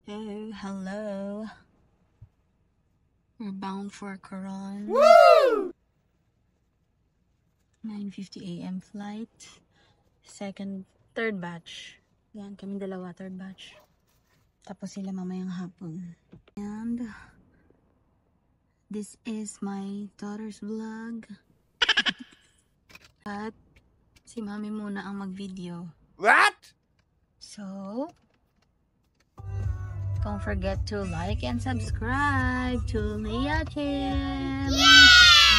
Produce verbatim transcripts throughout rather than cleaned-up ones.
Hey, hello. We're bound for Coron. Woo! nine fifty a m flight. Second, third batch. Yan, kami dalawa, third batch. Tapos sila mamayang hapon. And this is my daughter's vlog. At si mami muna ang mag-video. What? So, don't forget to like and subscribe to Leah Kim. Yeah!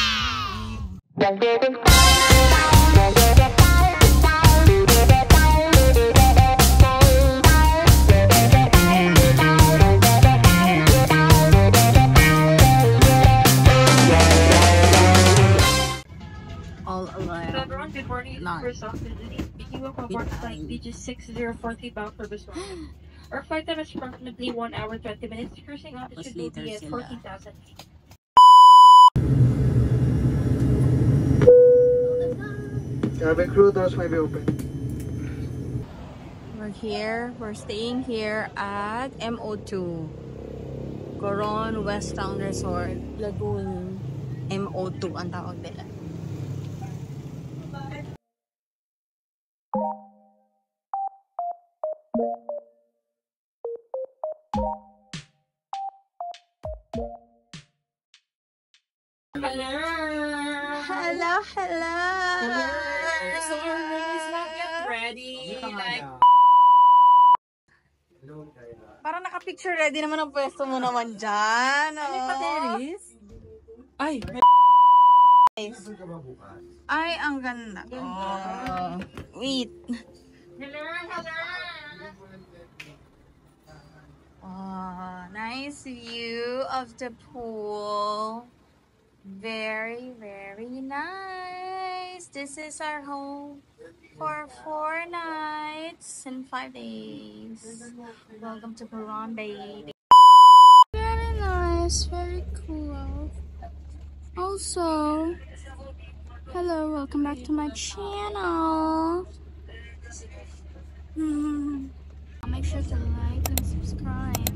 All alive. So everyone, good morning. Nine. First off, speaking of our flight, B G six zero four three bound for Busan. Our flight time is approximately one hour twenty minutes. Cruising altitude will be at fourteen thousand feet. Cabin crew, doors may be open. We're here. We're staying here at M O two. Coron West Town Resort, Lagoon. M O two ang tawag nila. Hello. Hello, hello. So our room is not yet ready. Like, Parang naka-picture ready naman ang pwesto mo naman dyan. ano Oh. pa, Teres? Ay, Ay, ang ganda. Oh. Wait. hello, hello. Oh, nice view of the pool. Very, very nice. This is our home for four nights and five days. Welcome to Coron, baby. Very nice, very cool. Also, hello, welcome back to my channel. Hmm. Make sure to like and subscribe.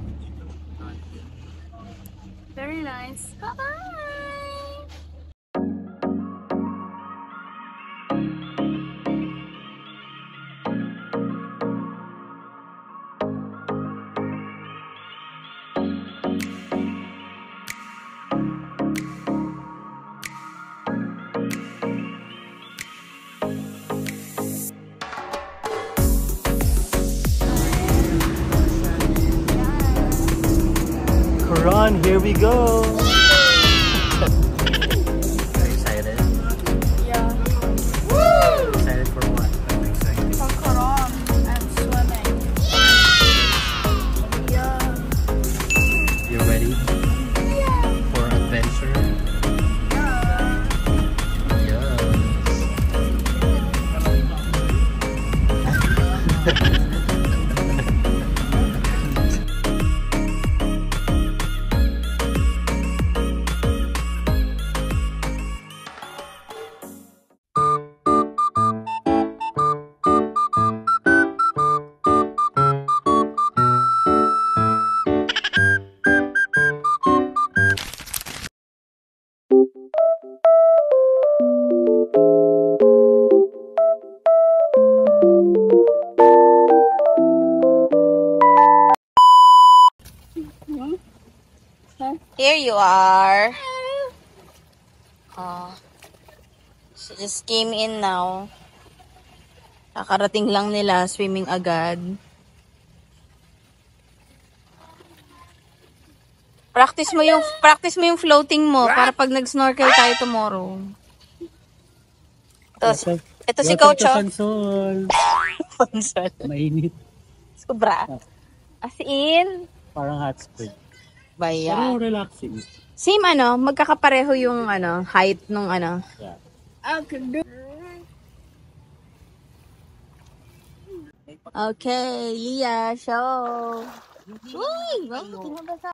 Very nice. Bye bye. Coron, here we go! Are you excited? Yeah. Excited for what? I'm excited. For Coron and swimming. Yeah. You ready for adventure? Yes. Here you are. Oh. She just came in now. Kakarating lang nila, swimming agad. Practice mo yung practice mo yung floating mo para pag nag-snorkel tayo tomorrow. Ito, si, ito si Coach. Oh. Pansol. Pansol. Mainit. Sobra. As in, Parang hot spring. baya. Pero relaxing. Same ano, magkakapareho yung ano, height nung ano. Yeah. Okay, Leah, show. Uy, wow, tinabasa.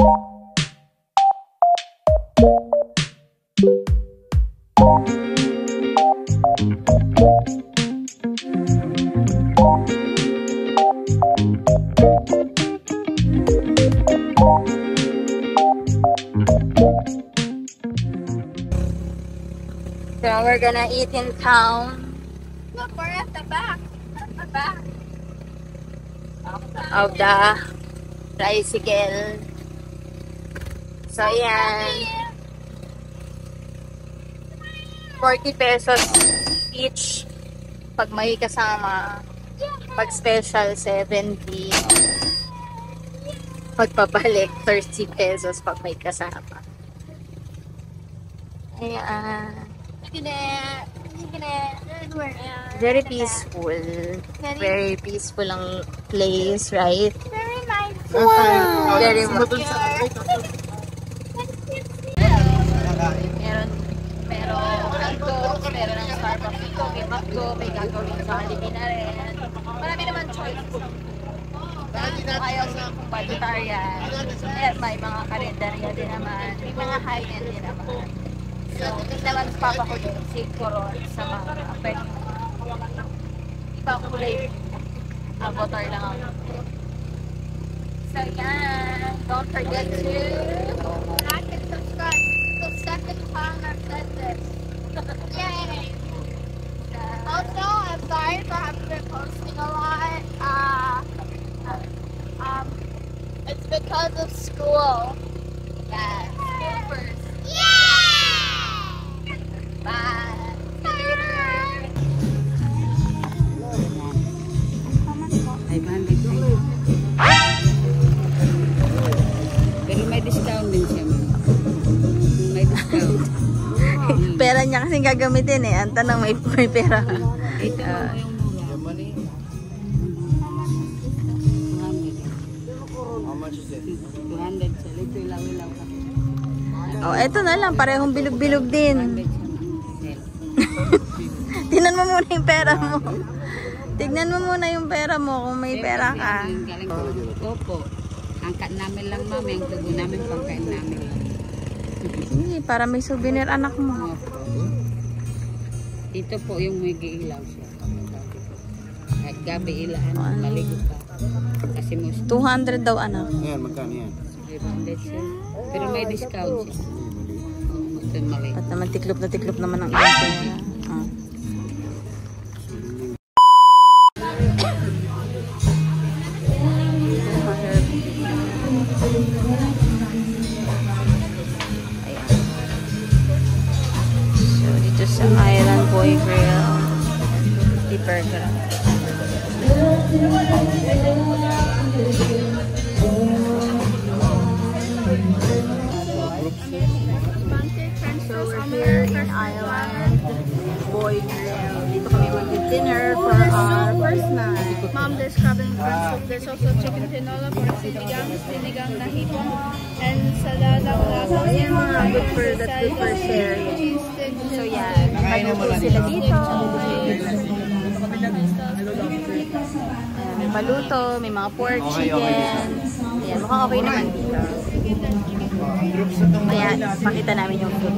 So we're gonna eat in town. Look, we're at the back. At the back. Of the tricycle. So yan. forty pesos each pag may kasama. Pag special, seventy. Pag pabalik, thirty pesos pag may kasama. Ayan. Very peaceful. Very peaceful ang place, right? Very nice. Wow! Very much. Meron, pero dito, meron ng Starbucks dito, may McDo, may gagawin sa Jollibee na rin. Marami naman choice. Kung ayaw sa kung vegetarian, eh, may mga karinderya din naman, may mga high-end din naman. So, hindi naman papa ko din si Coron sa mga pwede. Iba kulay. Avatar lang ako. So, yan. Don't forget to like and subscribe. The second time I've said this. Yay! Also, I'm sorry for having been posting a lot. Uh, um, it's because of school. Yeah, school first. Yeah! Bye. See you later. five hundred tayo. Pero may discount din siya. May discount. Pera niya kasing gagamitin eh. Ang tanong, may, may pera. Ito Ah. yung mura. two hundred siya. Ito ilaw-ilaw ka. Oh, eto na lang. Parehong bilog-bilog din. one hundred siya. Tingnan mo muna yung pera mo. Tignan mo muna yung pera mo kung may Sale. pera ka. Galing ko. Opo. Angkat namin lang mami. Ang tubo namin pangkain namin lang. Sige, para may souvenir anak mo. Opo. Ito po yung may giilaw siya. At gabi ilaan. Maligo pa. Kasi mo two hundred daw anak. Ayan, magkano yan? five hundred siya. Pero may discount siya. Ito mali. At naman tiklop na tiklop naman ang iyong pera. Ah. So, dito sa Island Boy Grill, fifty per gram. So, we're here in Island Boy Grill. Dito kami mag-dinner for our first night. Mom, there's crab and corn soup. There's also chicken tinola, pork sinigang, sinigang na hipon, and salada. So, yun yung mga good for, that's good for sharing. So, yan. Maluto sila dito. Ayan, may paluto, may mga pork, chicken. Ayan, mukhang okay naman dito. Ayan, pakita namin yung food.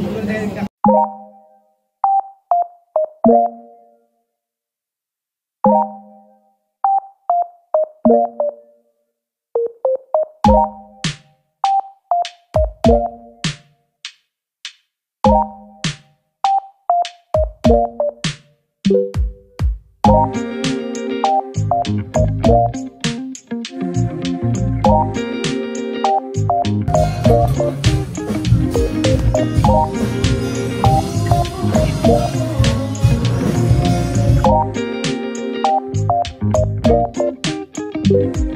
Thank you.